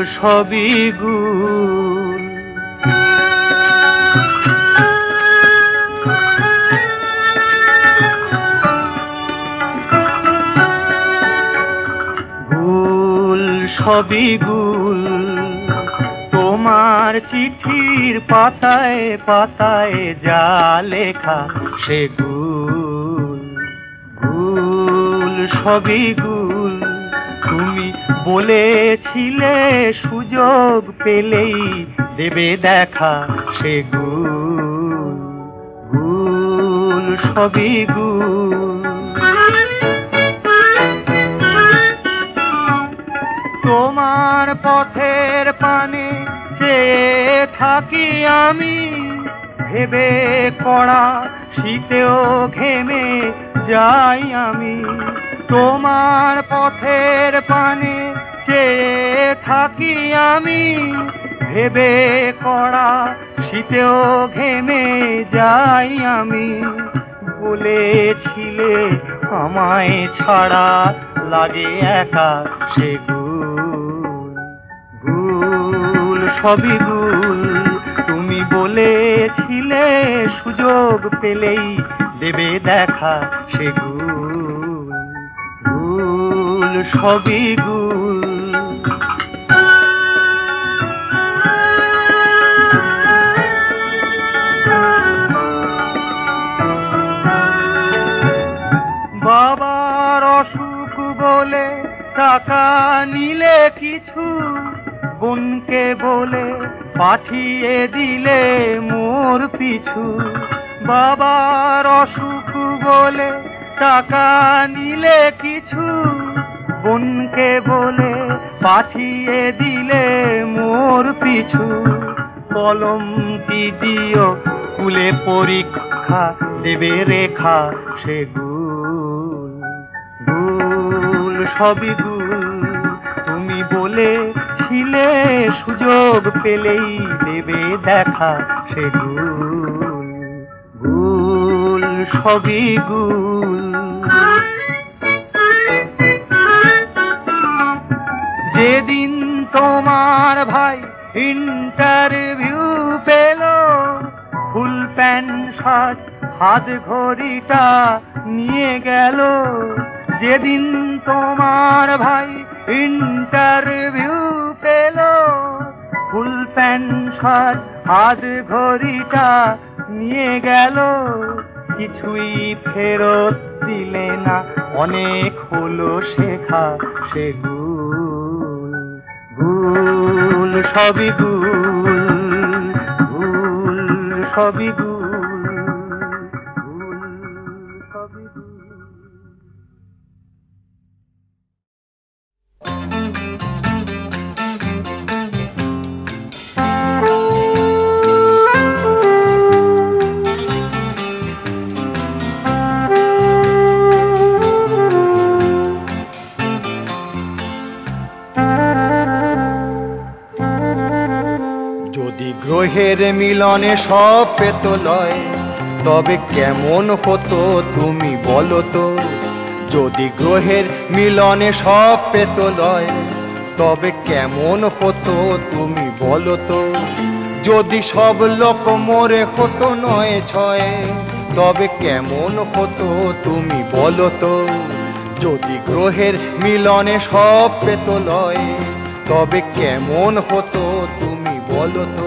সবই গুল। গুল সবই গুল, তোমার চিঠির পাতায় পাতায় যা লেখা সে গুল। গুল সবই গুল, তুমি বলেছিলে সুযোগ পেলেই দেবে দেখা সে গুল। গুল সবই গুল। তোমার পথের পানে চেয়ে থাকি আমি, ভেবে কড়া শীতেও ঘেমে যাই আমি। তোমার পথের পানে চেয়ে থাকি আমি, ভেবে কড়া শীতেও ঘেমে যাই আমি। বলেছিলে আমায় ছাড়া লাগে একা সে গুল। গুল সবই গুল, তুমি বলেছিলে সুযোগ পেলেই দেবে দেখা সে গুল। গুল সবই গুল। বাবার অসুখ বলে টাকা নিলে কিছু, বোনকে বলে পাঠিয়ে দিলে মোর পিছু। বাবার অসুখ বলে টাকা নিলে কিছু, বোনকে বলে পাঠিয়ে দিলে মোর পিছু। কলম কি দিও স্কুলে পরীক্ষা দেবে রেখা সে গুল। গুল সবই গুল, তুমি বলেছিলে সুযোগ পেলেই দেবে দেখা সে গুল। গুল সবই গুল। যেদিন তোমার ভাই ইন্টারভিউ পেল, ফুল প্যান্ট শার্ট হাত ঘড়িটা নিয়ে গেল। যেদিন তোমার ভাই ইন্টারভিউ পেল, ফুল প্যান্ট শার্ট হাত ঘড়িটা নিয়ে গেল। কিছুই ফেরত দিলে না, অনেক হলো শেখা সে গুল। গুল সবই গুল। গুল সবই গুল। গুল সবই গুল। গ্রহের মিলনে সব পেত লয়, তবে কেমন হতো তুমি বলো তো। যদি গ্রহের মিলনে সব পেত লয়, তবে কেমন হতো তুমি বলো তো। যদি সব লোক মরে হতো নয় ছয়, তবে কেমন হতো তুমি বলো তো। যদি গ্রহের মিলনে সব পেত লয়, তবে কেমন হতো তুমি বলো তো।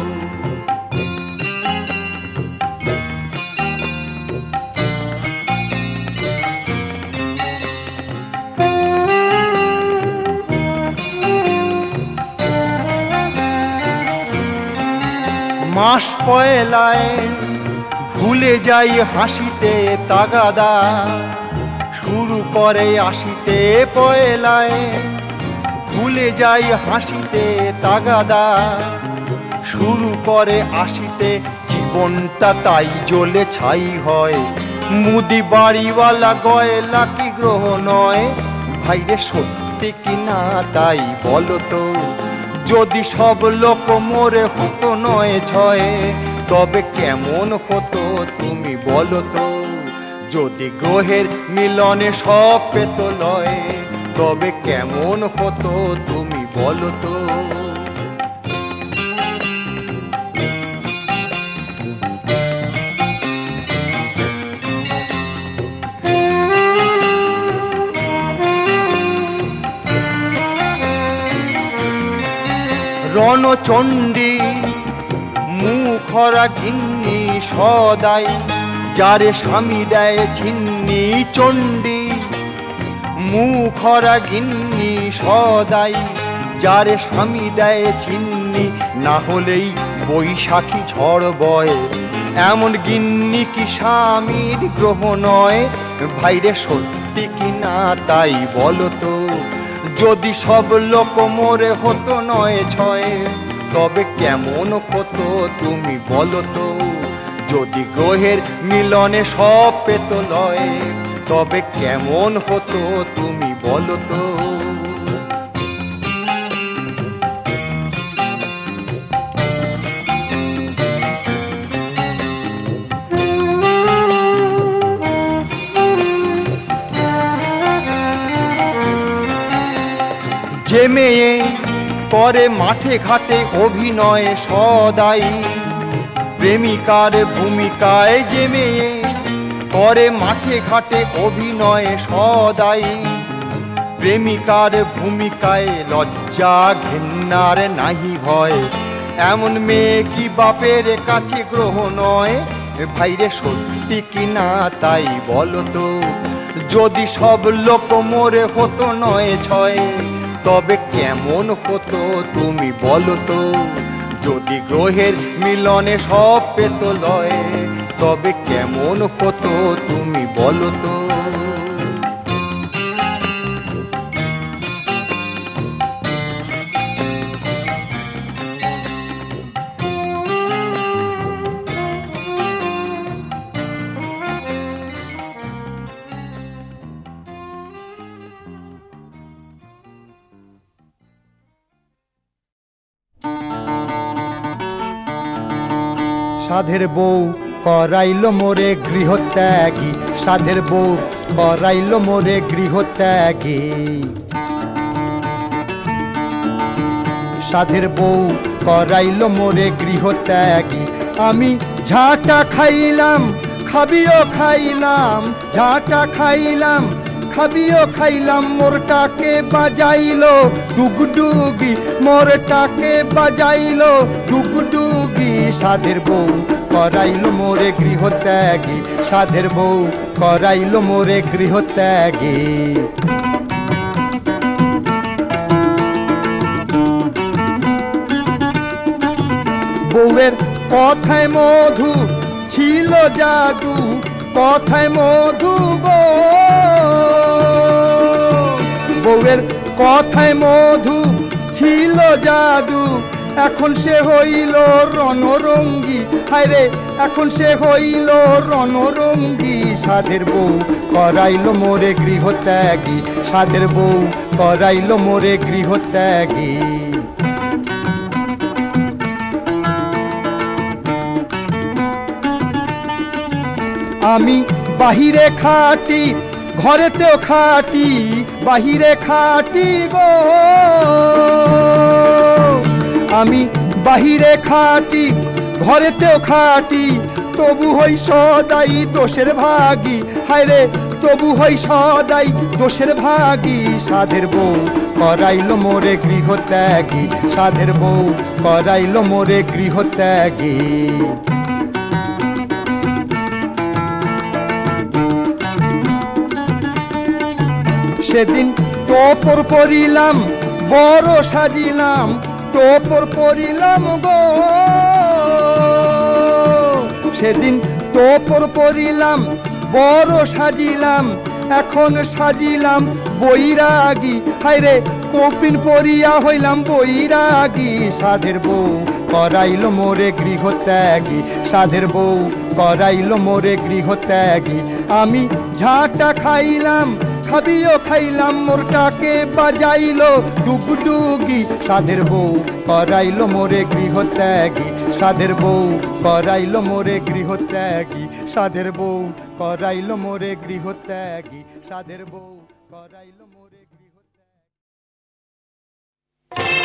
মাস পয়লায় ভুলে যাই হাসিতে তাগাদা, শুরু করে আসিতে পয়লায়। ভুলে যাই হাসিতে তাগাদা, শুরু করে আসিতে। জীবনটা তাই জ্বলে ছাই হয়, মুদি বাড়িওয়ালা গয়লা কি গ্রহ নয়। ভাইরে সত্যি কি না তাই বলো তো। যদি সব লোক মরে হতো নয় ছয়, তবে কেমন হতো তুমি বলো তো। যদি গ্রহের মিলনে সব পেত লয়, তবে কেমন হতো তুমি বলো তো। রণচণ্ডী মুখরা ঘিন্নি সদাই, যারে স্বামী দেয় ছিন্নি চণ্ডী। মুখরা ঘিন্নি সদাই, যারে স্বামী দেয় ছিন্নি, না হলেই বৈশাখী ঝড় বয়। এমন গিন্নি কি স্বামীর গ্রহ নয়? ভাইরে সত্যি কি না তাই বলো তো। যদি সব লোক মোরে হতো নয় ছয়, তবে কেমন হতো তুমি বলো তো। যদি গ্রহের মিলনে সব পেত লয়, তবে কেমন হতো তুমি বলো তো। যে মেয়ে করে মাঠে ঘাটে অভিনয় সদাই, প্রেমিকার ভূমিকায় যে মেয়ে করে মাঠে ঘাটে অভিনয় সদাই, প্রেমিকার ভূমিকায় লজ্জা ঘেন্নার নাহি ভয়। এমন মেয়ে কি বাপের কাছে গ্রহ নয়? ভাইরে সত্যি কি না তাই বলো তো। যদি সব লোক মোরে হতো নয় ছয়, তবে কেমন হতো তুমি বলো তো। যদি গ্রহের মিলনে সব পেত লয়, তবে কেমন হতো তুমি বলো তো। সাধের বউ করাইল মোরে গৃহত্যাগী, সাধের বউ করাইল মোরে গৃহত্যাগী। সাধের বউ করাইল মোরে গৃহত্যাগী। আমি ঝাঁটা খাইলাম খাবিও খাইলাম, ঝাঁটা খাইলাম খাবিও খাইলাম, মোরটাকে বাজাইলো ডুগডুগি, মোরটাকে বাজাইলো ডুগডুগি। সাধের বউ করাইল মোরে গৃহত্যাগী, সাধের বউ করাইল মোরে গৃহত্যাগী। বউয়ের কথায় মধু ছিল জাদু, কথায় মধু গো। বউয়ের কথায় মধু ছিল জাদু, এখন সে হইল রণরঙ্গী। হায়রে এখন সে হইল রণরঙ্গী। সাধের বউ করাইল মোরে গৃহত্যাগী, সাধের বউ করাইল মোরে গৃহত্যাগী। আমি বাহিরে খাটি ঘরেতেও খাটি, বাহিরে খাটি গো। আমি বাহিরে খাটি ঘরেতেও খাটি, তবু হই সদাই দোষের ভাগী। হায়রে তবু হই সদাই দোষের ভাগী। সাধের বউ করাইল মোরে গৃহত্যাগী, সাধের বউ করাইল মোরে গৃহত্যাগী। সেদিন টোপর পরিলাম বড় সাজিলাম, টোপর পরিলাম গো। সেদিন টোপর পরিলাম বড় সাজিলাম, এখন সাজিলাম বৈরাগী। হায়রে কপিন পরিয়া হইলাম বৈরাগী। সাধের বউ করাইল মোরে গৃহত্যাগী, সাধের বউ করাইল মোরে গৃহত্যাগী। আমি ঝাঁটা খাইলাম খাবিও খাইলাম, মোরটাকে বাজাইলো ডুগডুগি। সাধের বউ করাইল মোরে গৃহত্যাগী, সাধের বউ করাইল মোরে গৃহত্যাগী, সাধের বউ করাইল মোরে গৃহত্যাগী, সাধের বউ করাইল মোরে গৃহত্যাগী।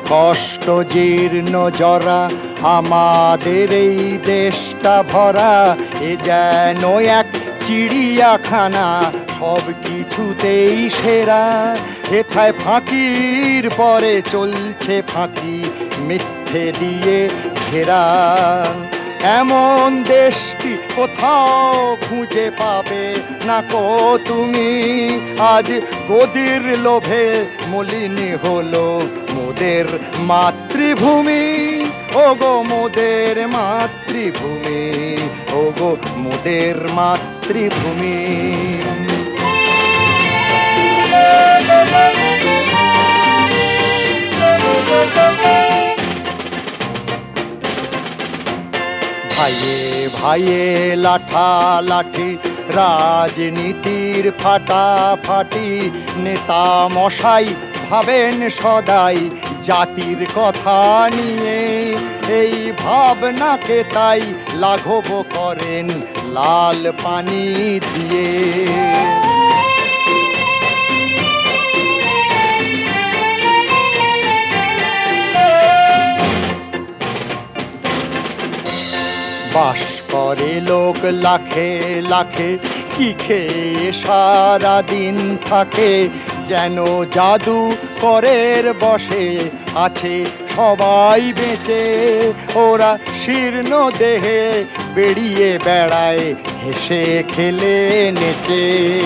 কষ্ট জীর্ণ জরা আমাদের এই দেশটা ভরা, এ যেন এক চিড়িয়াখানা সব কিছুতেই সেরা। হেথায় ফাঁকির পরে চলছে ফাঁকি, মিথ্যে দিয়ে ঘেরা। এমন দেশটি কোথাও খুঁজে পাবে না কো তুমি। আজ গদির লোভে মলিন হলো মোদের মাতৃভূমি। ওগো মোদের মাতৃভূমি, ওগো মোদের মাতৃভূমি। ভাইয়ে ভাইয়ে লাঠালাঠি, রাজনীতির ফাটাফাটি। নেতা মশাই ভাবেন সদাই জাতির কথা নিয়ে, এই ভাবনাকে তাই লাঘব করেন লাল পানি দিয়ে। বাস করে লোক লাখে লাখে, কি খেয়ে সারাদিন থাকে। যেন জাদু করের বসে আছে সবাই বেঁচে। ওরা শীর্ণ দেহে বেরিয়ে বেড়ায় হেসে খেলে নেচে।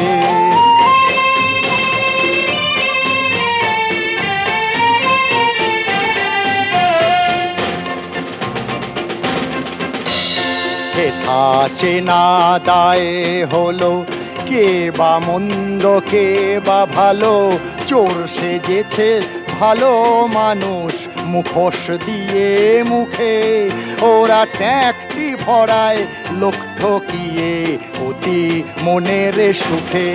হেথা চেনা দায়ে হলো কে বা মন্দ কে বা ভালো। চোর সেজেছে ভালো মানুষ মুখোশ দিয়ে মুখে। ওরা ট্যাঁকটি ভরায় লোক ঠকিয়ে অতি মনের সুখে।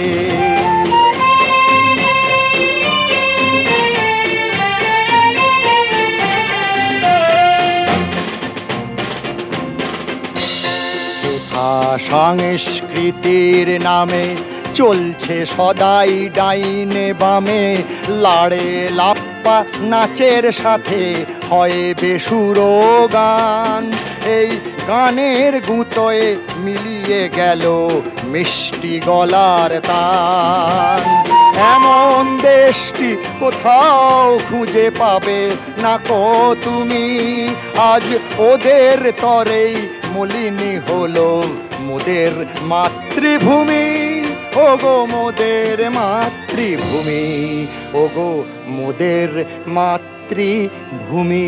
সংস্কৃতির নামে চলছে সদাই ডাইনে বামে। লাড়ে লাপ্পা নাচের সাথে হয় বেসুরো গান। এই গানের গুঁতোয় মিলিয়ে গেল মিষ্টি গলার তান। এমন দেশটি কোথাও খুঁজে পাবে না কো তুমি। আজ ওদের তরেই মলিনী হলো মোদের মাতৃভূমি। ওগো মোদের মাতৃভূমি, ওগো মোদের মাতৃভূমি।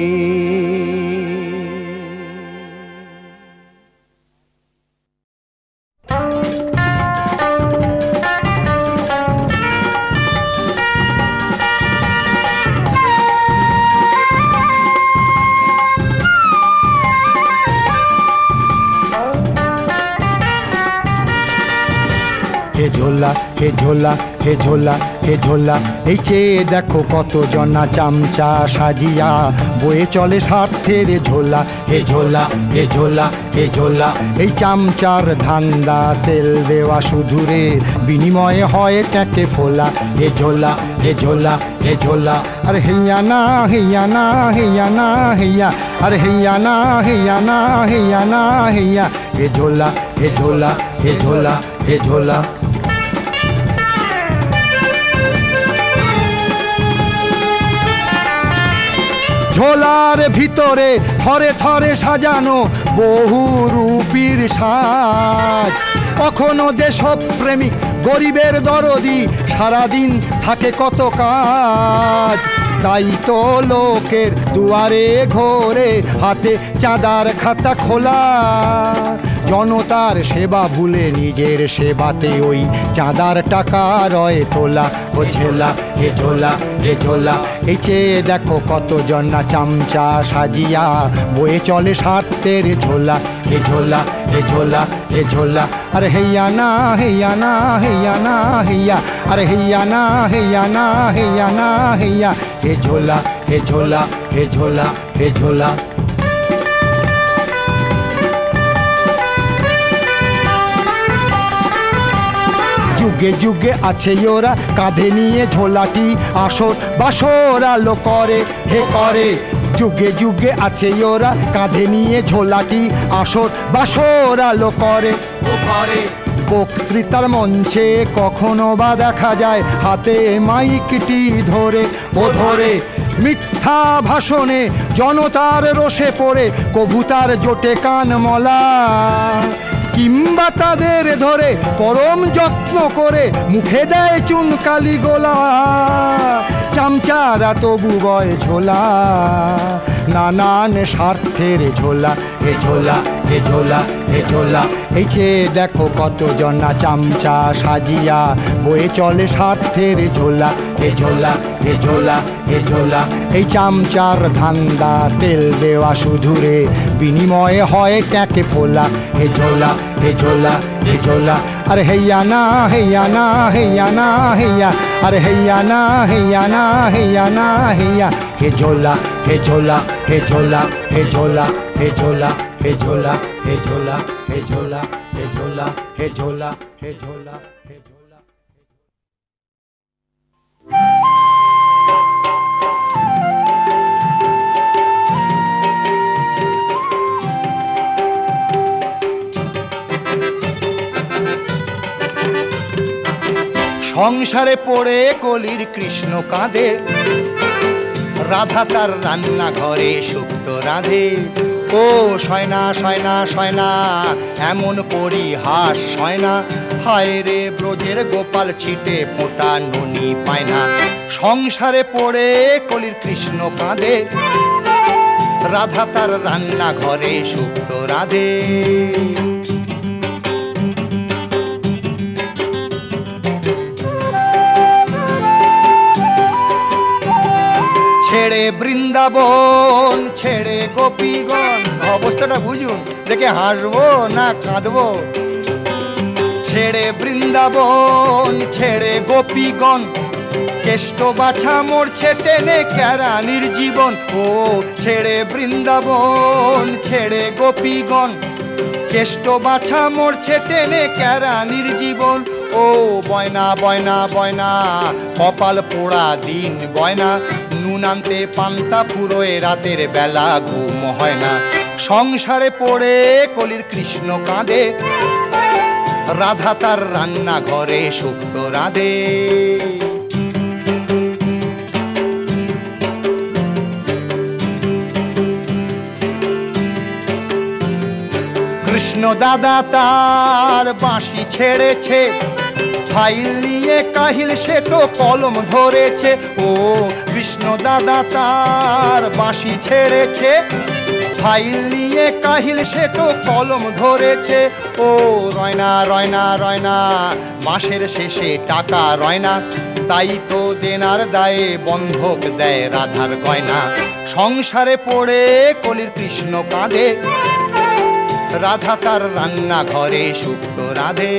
হে ঝোলা হে ঝোলা হে ঝোলা হে ঝোলা, এই চেয়ে দেখো কত জনা চামচা সাজিয়া বয়ে চলে স্বার্থের ঝোলা। হে ঝোলা হে ঝোলা হে ঝোলা, এই চামচার ধান্দা তেল দেওয়া শুধুরে বিনিময়ে হয় ট্যাঁকে ফোলা। হে ঝোলা হে ঝোলা হে ঝোলা, আরে হেয়া না হেয়া না হেয়া না হেয়া, আরে হেয়া না হেয়া না হেয়া না হেয়া। হে ঝোলা হে ঝোলা হে ঝোলা হে ঝোলা। ঝোলার ভিতরে থরে থরে সাজানো বহু রূপীর সাজ। কখনো দেশপ্রেমিক গরিবের দরদি সারাদিন থাকে কত কাজ। তাই তো লোকের দুয়ারে ঘোরে হাতে চাঁদার খাতা খোলা। জনতার সেবা ভুলে নিজের সেবাতে ওই চাঁদার টাকা রয় তোলা। ও ঝোলা এ ঝোলা এ ঝোলা, এই চেয়ে দেখো কত জনা চামচা সাজিয়া বয়ে চলে স্বার্থের ঝোলা। এ ঝোলা এ ঝোলা এ ঝোলা, আরে হেয়া না হেয়া না হেয়া না হেয়া, আরে হেয়া না হেয়া না হেয়া না হেয়া। হে ঝোলা হে ঝোলা হে ঝোলা হে ঝোলা। যুগে যুগে আছে ওরা কাঁধে নিয়ে ঝোলাটি, আসর বাসর আলো করে হে করে। যুগে যুগে আছে ওরা কাঁধে নিয়ে ঝোলাটি, আসর বাসর আলো করে ও করে। বক্তৃতার মঞ্চে কখনো বা দেখা যায় হাতে মাইকটি ধরে ও ধরে। মিথ্যা ভাষণে জনতার রোষে পড়ে কভু তার জোটে কান মলা, কিংবা তাদের ধরে পরম যত্ন করে মুখে দেয় চুন কালি গোলা। চামচারা তবু বয় ঝোলা, নানান স্বার্থের ঝোলা, এ ঝোলা এ ঝোলা এ ঝোলা। এই চেয়ে দেখো কত জনা চামচা সাজিয়া বয়ে চলে স্বার্থের ঝোলা, এ ঝোলা এ ঝোলা এ ঝোলা। এই চামচার ধান্দা তেল দেওয়া শুধুরে, বিনিময়ে হয় ট্যাকে ফোলা, এ ঝোলা এ ঝোলা এ ঝোলা। আরে হেয়া না হেয়া না হেয়া না হেয়া, আরে হেয়া না হেয়া না হেয়া না হেয়া। হে ঝোলা হে ঝোলা হে ঝোলা হে ঝোলা হে ঝোলা হে ঝোলা হে ঝোলা হে ঝোলা হে ঝোলা হে ঝোলা হে ঝোলা হে ঝোলা। সংসারে পড়ে কলির কৃষ্ণ কাঁদে, রাধা তার রান্নাঘরে শুক্ত রাধে। ও সয়না সয়না সয়না এমন পরিহাস সয়না, হায় রে ব্রজের গোপাল ছিটে ফোঁটা ননি পায় না। সংসারে পড়ে কলির কৃষ্ণ কাঁদে, রাধা তার রান্নাঘরে শুক্ত রাধে। ছেড়ে বৃন্দাবন ছেড়ে গোপীগণ, অবস্থাটা বুঝুন, দেখে হাসবো না কাঁদবো। ছেড়ে বৃন্দাবন ছেড়ে গোপীগণ, কেষ্ট বাছা মরছে টেনে কেরানির জীবন। ও ছেড়ে বৃন্দাবন ছেড়ে গোপীগণ, কেষ্ট বাছা মরছে টেনে কেরানির জীবন। ও বয়না বয়না বয়না কপাল পোড়া দিন বয়না, নুন আনতে পান্তা ফুরোয় রাতের বেলা ঘুম হয় না। সংসারে পড়ে কলির কৃষ্ণ কাঁদে, রাধা তার রান্নাঘরে শুক্ত রাধে। কৃষ্ণ দাদা তার বাঁশি ছেড়েছে, ফাইল নিয়ে কাহিল সে তো কলম ধরেছে। ও কৃষ্ণ দাদা তার বাঁশি ছেড়েছে, ফাইল নিয়ে কাহিল সে তো কলম ধরেছে। ও রয়না রয়না রয়না মাসের শেষে টাকা রয়না, তাই তো দেনার দায়ে বন্ধক দেয় রাধার গয়না। সংসারে পড়ে কলির কৃষ্ণ কাঁদে, রাধা তার রান্নাঘরে শুক্ত রাধে।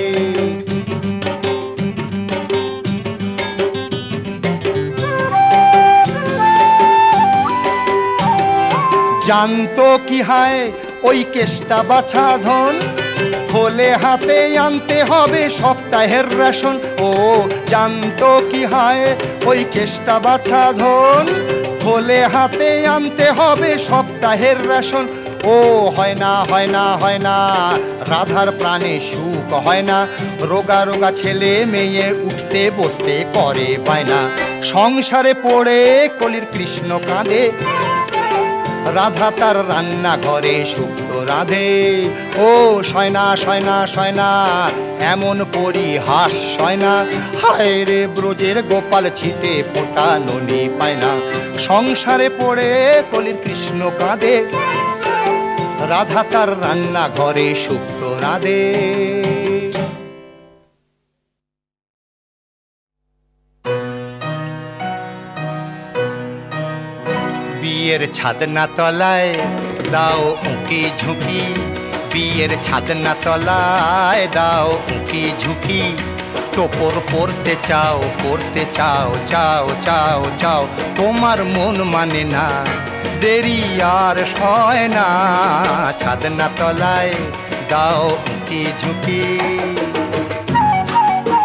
জানতো কি হায় ওই কেষ্টা বাছা ধন, থলে হাতে আনতে হবে সপ্তাহের রেশন। ও জানতো কি হায় ওই কেষ্টা বাছা ধন, থলে হাতে আনতে হবে সপ্তাহের রেশন। ও হয় না হয় না হয় না রাধার প্রাণে সুখ হয় না, রোগা রোগা ছেলে মেয়ে উঠতে বসতে করে বায়না। সংসারে পড়ে কলির কৃষ্ণ কাঁদে, রাধা তার রান্নাঘরে শুক্ত রাধে। ও সয়না সয়না সয়না এমন পরিহাস সয়না, হায় রে ব্রজের গোপাল ছিটে ফোঁটা ননি পায় না। সংসারে পড়ে কলির কৃষ্ণ কাঁদে, রাধা তার রান্নাঘরে শুক্ত রাধে। বিয়ের ছাদনা তলায় দাও উঁকি ঝুঁকি, বিয়ের ছাদনা তলায় দাও উঁকি ঝুঁকি। টোপর পরতে চাও পরতে চাও চাও চাও চাও, তোমার মন মানে না দেরি আর সয় না। ছাদনা তলায় দাও উঁকি ঝুঁকি।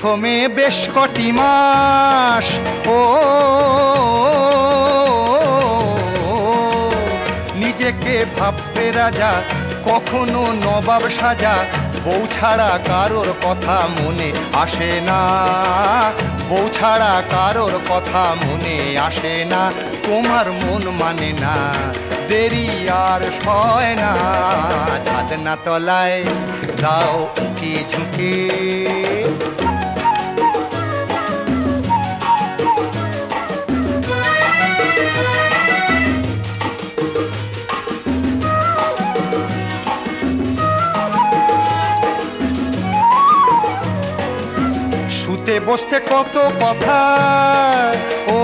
প্রথমে বেশ কটি মাস ও নিজেকে ভাবতে রাজা, কখনো নবাব সাজা। বউ ছাড়া কারোর কথা মনে আসে না, বউ ছাড়া কারোর কথা মনে আসে না। তোমার মন মানে না, দেরি আর সয় না। ছাদনা তলায় দাও উকি ঝুঁকি, শুতে বসতে কত কথা ও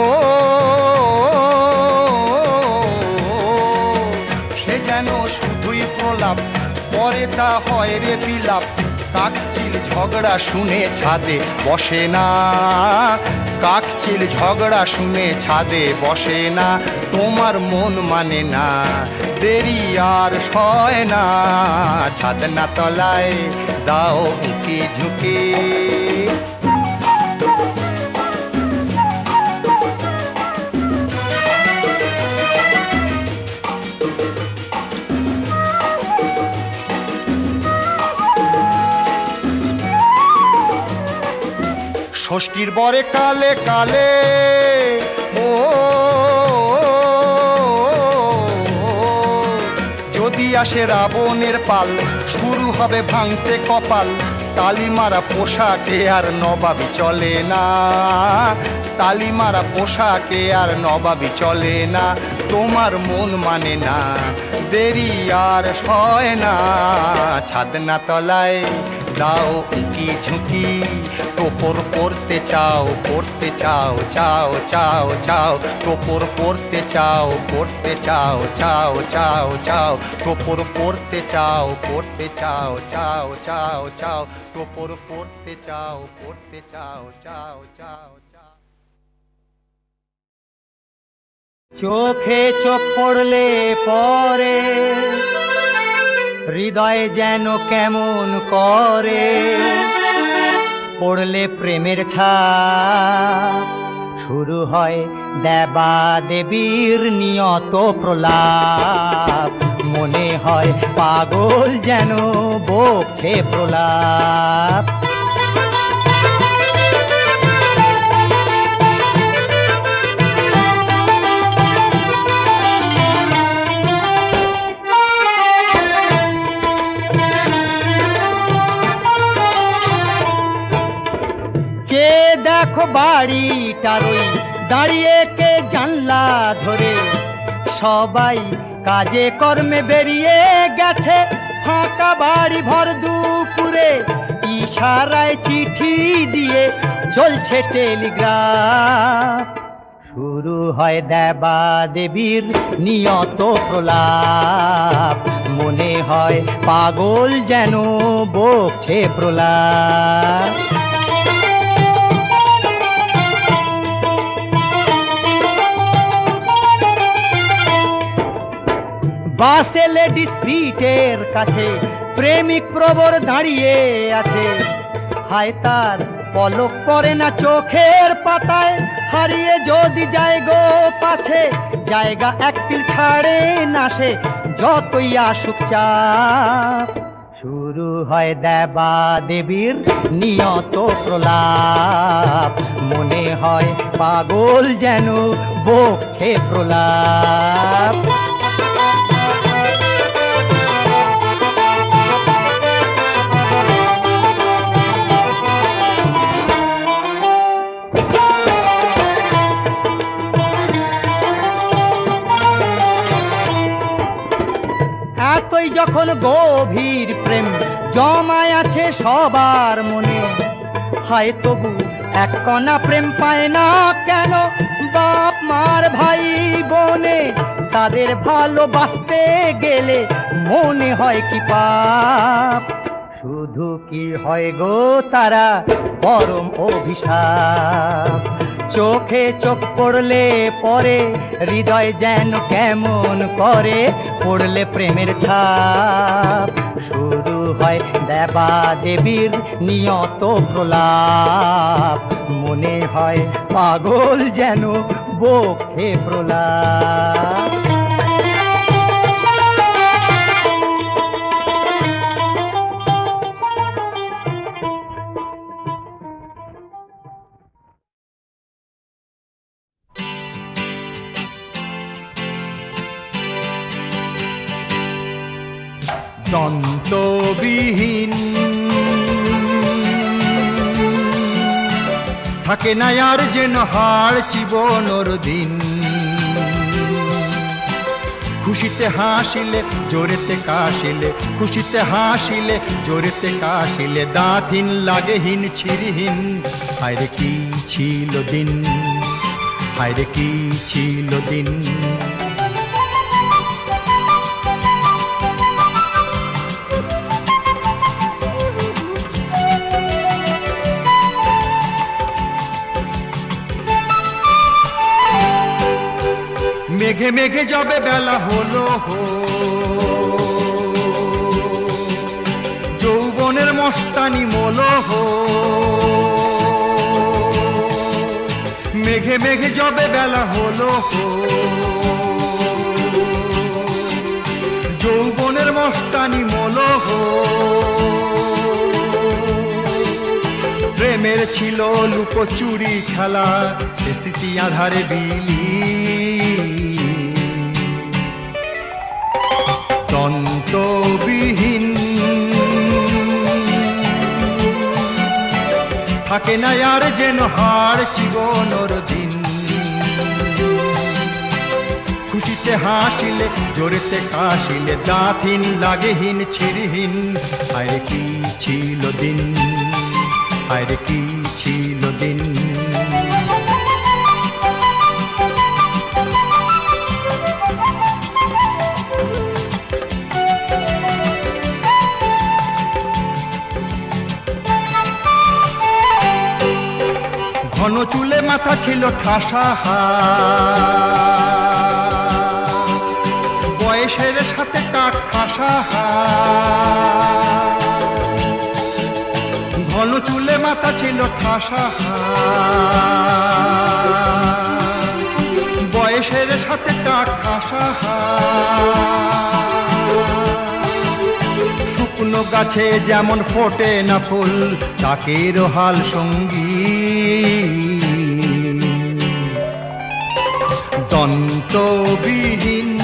সে যেন শুধুই প্রলাপ, পরে তা হয় রে বিলাপ। কাকচিল ঝগড়া শুনে ছাদে বসে না, কাকচিল ঝগড়া শুনে ছাদে বসে না। তোমার মন মানে না, দেরি আর সয় না। ছাদনা তলায় দাও উকি ঝুঁকি, ষষ্ঠীর বরে কালে কালে ও যদি আসে রাবণের পাল, শুরু হবে ভাঙতে কপাল। তালিমারা পোশাকে আর নবাবি চলে না, তালিমারা পোশাকে আর নবাবি চলে না। তোমার মন মানে না, দেরি আর সয় না। ছাদনা তলায় দাও উকি ঝুঁকি, টোপর পরতে চাও পড়তে চাও চাও চাও চাও, টোপর পরতে চাও পড়তে চাও চাও চাও চাও, টোপর পরতে চাও পড়তে চাও চাও চাও চাও, টোপর পরতে চাও পড়তে চাও চাও চাও চাও। চোখে চোখ পড়লে পরে হৃদয় যেন কেমন করে, পড়লে প্রেমের ছাপ শুরু হয় দেবা দেবীর নিয়ত প্রলাপ। মনে হয় পাগল যেন বকছে প্রলাপ। দেখো বাড়িটার ওই দাঁড়িয়ে কে জানলা ধরে, সবাই কাজে কর্মে বেরিয়ে গেছে, ফাঁকা বাড়ি ভর দুপুরে। ইশারায় চিঠি দিয়ে চলছে টেলিগ্রাফ, শুরু হয় দেবা দেবীর নিয়ত প্রলাপ। মনে হয় পাগল যেন বকছে প্রলাপ। বাসে লেডিস সিটের কাছে প্রেমিক প্রবর দাঁড়িয়ে আছে, হায় তার পলক পড়ে না চোখের পাতায়। হারিয়ে যদি যায় গো পাছে, জায়গা একটিল ছাড়ে না সে যতই আসুক চাপ। শুরু হয় দেবা দেবীর নিয়ত প্রলাপ। মনে হয় পাগল যেন বকছে প্রলাপ। এতই যখন গভীর প্রেম জমায় আছে সবার মনে, হায় তবু এক কণা প্রেম পায় না কেন বাপ মার ভাই বোনে। তাদের ভালোবাসতে গেলে মনে হয় কি পাপ, শুধু কি হয় গো তারা পরম অভিশাপ। চোখে চোখ পড়লে পরে হৃদয় যেন কেমন করে, পড়লে প্রেমের ছাপ শুরু হয় দেবা দেবীর নিয়ত প্রলাপ, মনে হয় পাগল যেন বক্ষে প্রলাপ। দন্তবিহীন থাকে না আর যেন হার জীবনর দিন, খুশিতে হাসিলে জোরেতে কাশিলে, খুশিতে হাসিলে জোরেতে কাশিলে, দাঁতহীন লাগেহীন ছিরিহীন। হায়রে কি ছিল দিন, হায়রে কি ছিল দিন। মেঘে মেঘে যাবে বেলা হলো হো, যৌবনের মস্তানি মোলো হো। মেঘে মেঘে যাবে বেলা হলো হো, যৌবনের মস্তানি মোলো হো। প্রেমের ছিল লুকোচুরি খেলা, সে স্মৃতি আধারে বিলি। দন্তবিহীন থাকে না আর যেন হার জীবনর দিন, খুশিতে হাসিলে জোরেতে কাশিলে, দাঁতহীন লাগেহীন ছিরিহীন। হায়রে কি ছিল দিন, হায়রে কি ছিল দিন। ঘন চুলে মাথা ছিল ঠাসা, বয়সের সাথে কাক ঠাসা। ঘন চুলে মাথা ছিল ঠাসা, বয়সের সাথে কাক ঠাসা। শুকনো গাছে যেমন ফোটে না ফুল, কাকের হাল সঙ্গী। দন্তবিহীন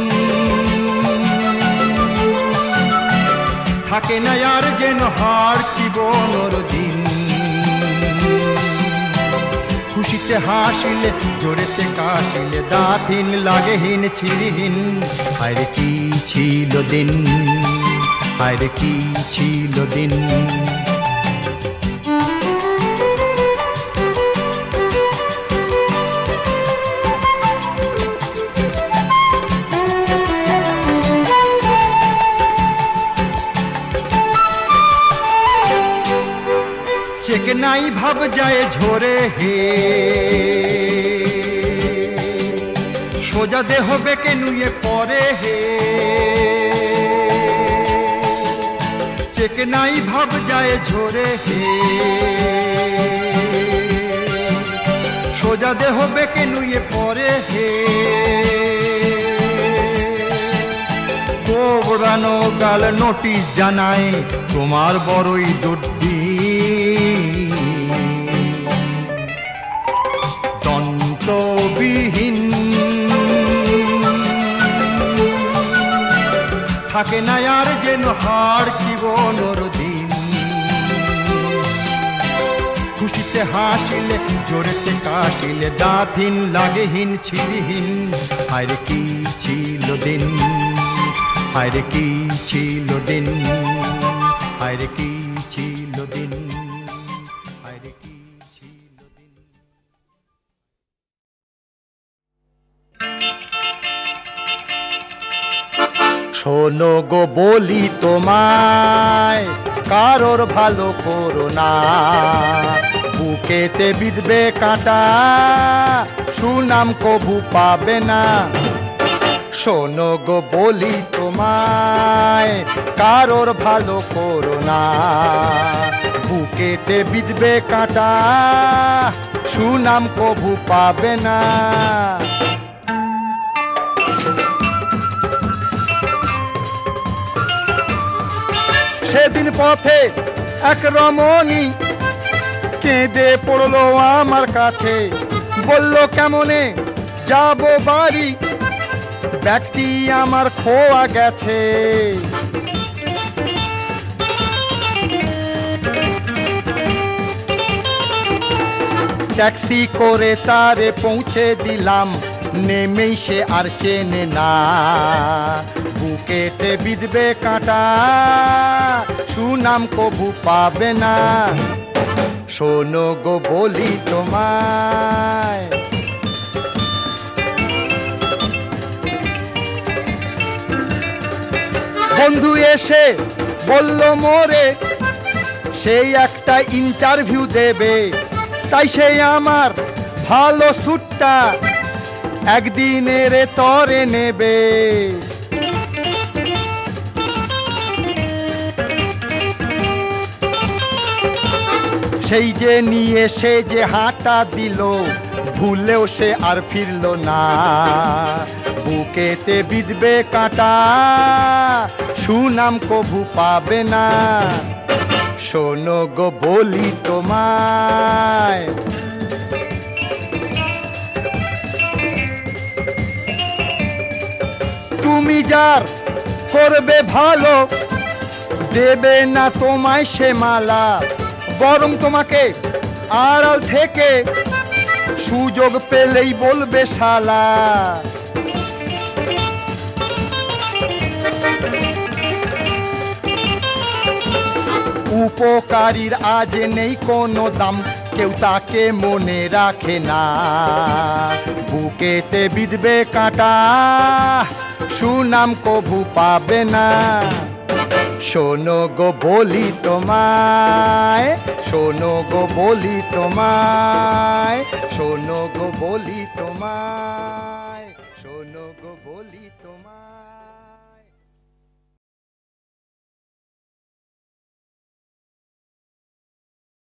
থাকে না আর যেন হার জীবনর দিন, খুশিতে হাসিলে জোরেতে কাশিলে, দাঁতহীন লাগেহীন ছিরিহীন। হায়রে কি ছিল দিন, হায়রে কি ছিল দিন। চেকনাই ভাব যায় ঝরে হে, সোজা দেহ বেঁকে নুয়ে পরে হে। চেকনাই ভাব যায় ঝরে হে, সোজা দেহ বেঁকে নুয়ে পরে হে। কোবরানো গাল নোটিশ জানায় তোমার বড়ই দুর্দিন। দন্তবিহীন থাকে না আর যেন হার জীবনর দিন, খুশিতে হাসিলে জোরেতে কাশিলে, দাঁতহীন লাগেহীন ছিরিহীন। হায়রে কি ছিল দিন, হায়রে কি ছিল দিন, হায়রে কি ছিল দিন, হায়রে কি ছিল দিন। শোনো গো বলি তোমায়, কারোর ভালো করো না, বুকেতে বিঁধবে কাঁটা, সুনাম কবু পাবে না। শোনো গো বলি তোমায়, কারোর ভালো করো না। বুকেতে বিঁধবে কাঁটা, সুনাম কবু পাবে না। সেদিন পথে এক রমণী কেঁদে পড়লো আমার কাছে, বলল কেমনে যাব বাড়ি, ব্যাগটি আমার খোয়া গেছে। ট্যাক্সি করে তারে পৌঁছে দিলাম, নেমেই সে আর চেনে না। বুকেতে বিঁধবে কাঁটা, সুনাম কবু পাবে না। শোনো গো বলি তোমায়, বন্ধু এসে বলল মোরে সেই একটা ইন্টারভিউ দেবে, তাই সেই আমার ভালো স্যুটটা একদিনের তরে নেবে। সেই যে নিয়ে সে যে হাঁটা দিল, ভুলেও সে আর ফিরল না। বুকেতে বিঁধবে কাঁটা, সুনাম কবু পাবে না। শোনো গো বলি তোমায়, তুমি যার করবে ভালো, দেবে না তোমায় সে মালা, বরং তোমাকে আড়াল থেকে সুযোগ পেলেই বলবে শালা। উপকারীর আজ নেই কোনো দাম, কেউ তাকে মনে রাখে না। বুকেতে বিঁধবে কাঁটা, সুনাম কবু পাবে না। শোনো গো বলি তোমায়, শোনো গো বলি তোমায়, শোনো গো বলি তোমায়, শোনো গো বলি তোমায়।